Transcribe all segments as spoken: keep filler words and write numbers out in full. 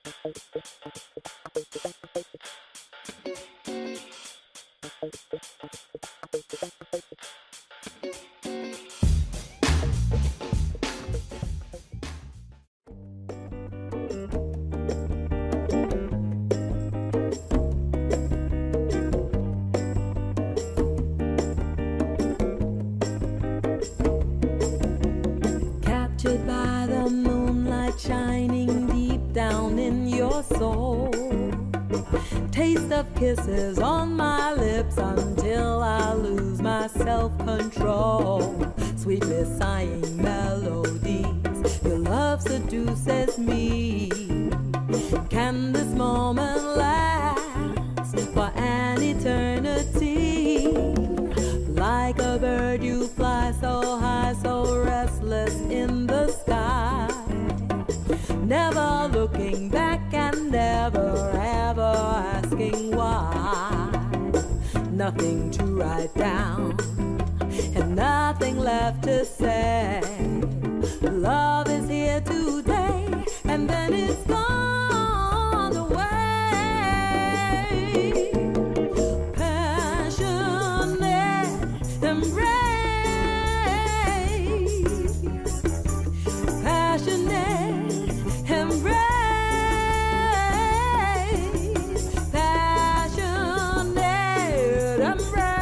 Captured by the moonlight shining deep down in your soul, taste of kisses on my lips until I lose my self-control. Sweetly sighing melodies, your love seduces me. Can this moment last for an eternity? Like a bird you fly so high, so restless in the sky, never looking back and never ever asking why. Nothing to write down and nothing left to say. Love is here today and then it's gone away. Passionate embrace, passionate embrace, passionate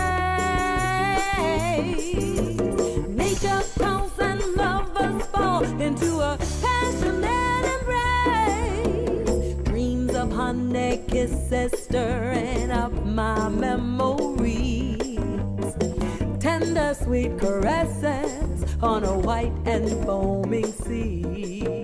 embrace. Nature calls and lovers fall into a passionate embrace. Dreams of honey kisses stirring up my memories. Tender sweet caresses on a white and foaming sea.